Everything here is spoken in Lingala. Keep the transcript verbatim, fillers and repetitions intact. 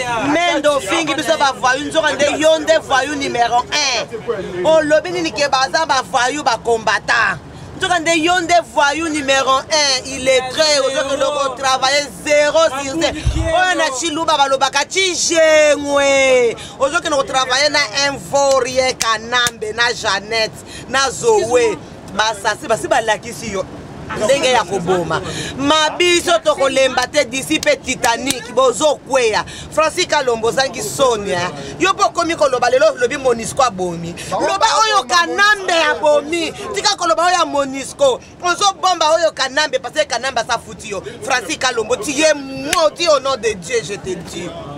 Mendo fingi biso ba voyou nzoka nde yonde voyou numéro un. O lobi nini ke baza ba voyou ba combattant. Nzoka nde yonde voyou numéro un. Il est très aujourd'hui on travailler zéro sur zéro. On a chiluba balobaka chijengwe. Aujourd'hui on travailler na Envorie Kanambe na Jeannette na Zoé. Basasi basi balakisi yo. Ndenge ya koboma mabiso tokolemba te d'ici pe Titanic bozo kweya Francis Kalombo zangi Sonia yo pokomi koloba lelo lobi Monisco abomi loba oyo Kanambe abomi tika koloba oyo Monisco ozo bomba oyo Kanambe parce que Kanambe sa futi yo Francis Kalombo tu es mort au nom de Dieu je te dis.